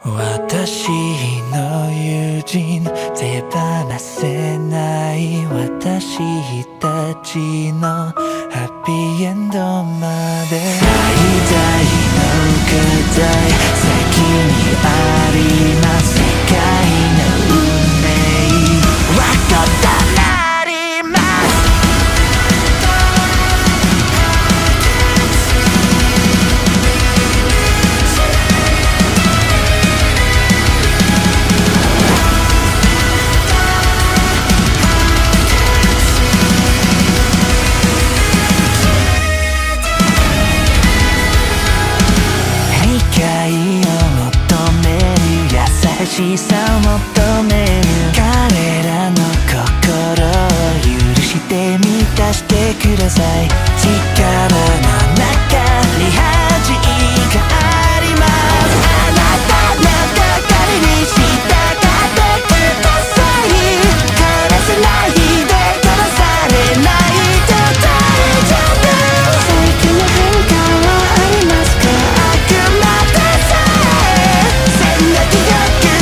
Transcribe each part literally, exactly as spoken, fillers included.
私の友人手放せない私たちのハッピーエンドまで最大の課題先にあります世界の運命は異なります優しさを求める彼らの心を許して満たしてください力の中に恥がありますあなたの心に従ってください殺せないで殺されないと大丈夫最近の変化はありますかあくまでさえ戦略が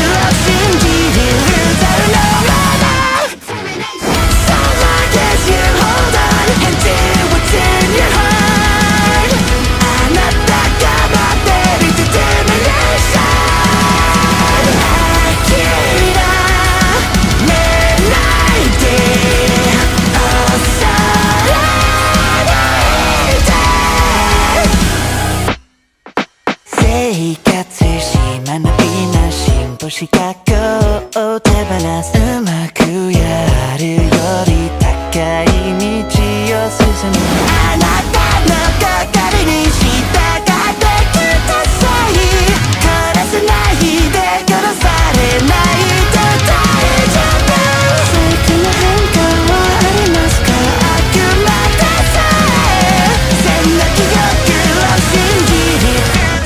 資格を手放すうまくやるより高い道を進むあなたの心に従ってください殺せないで殺されないと大丈夫最近の変化はありますかあくまでさえ戦略欲を信じる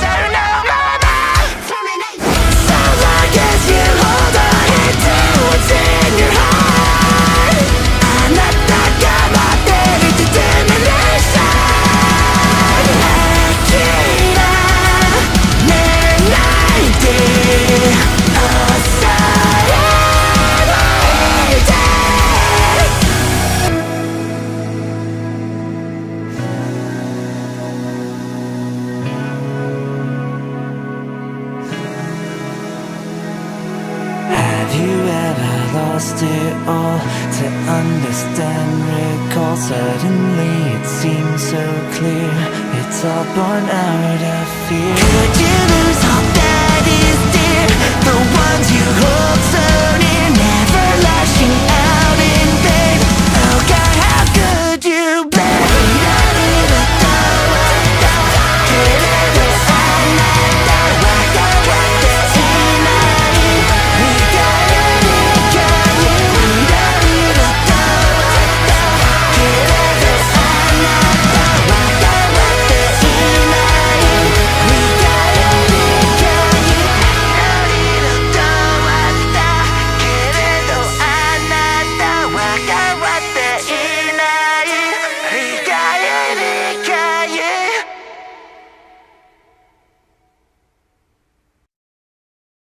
Lost it all to understand, recall. Suddenly it seems so clear. It's all born out of fear. Could you lose all